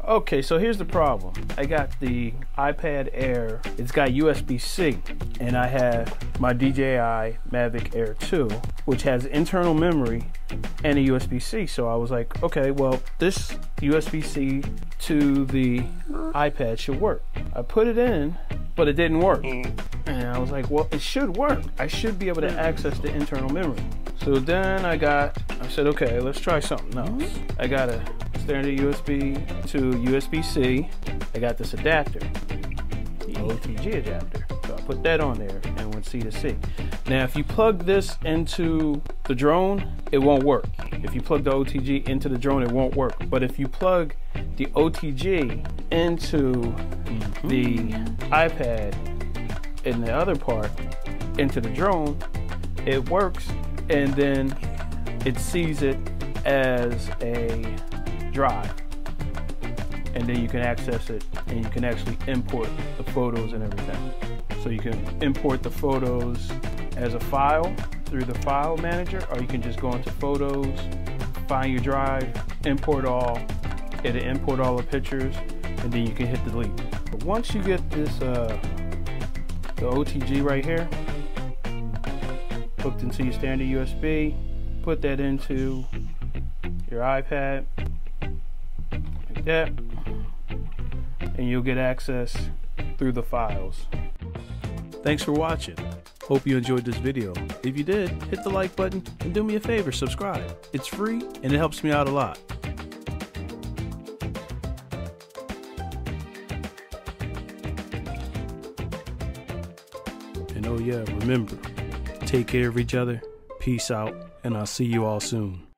Okay, so here's the problem. I got the iPad Air. It's got USB-C, and I have my DJI Mavic Air 2, which has internal memory and a USB-C. So I was like, okay, well, this USB-C to the iPad should work. I put it in, but it didn't work. And I was like, well, it should work. I should be able to access the internal memory. So then I said, okay, let's try something else. I got a standard USB to USB-C. I got this adapter, the OTG adapter. So I put that on there and went C to C. Now, if you plug this into the drone, it won't work. If you plug the OTG into the drone, it won't work. But if you plug the OTG into the iPad and the other part into the drone, it works, and then it sees it as a drive, and then you can access it, and you can actually import the photos and everything. So you can import the photos as a file through the file manager, or you can just go into photos, find your drive, import all, it'll import all the pictures, and then you can hit delete. But once you get this the OTG right here hooked into your standard USB, put that into your iPad like that, and you'll get access through the files. Thanks for watching. Hope you enjoyed this video. If you did, hit the like button and do me a favor, subscribe. It's free and it helps me out a lot. And oh yeah, remember, take care of each other, peace out, and I'll see you all soon.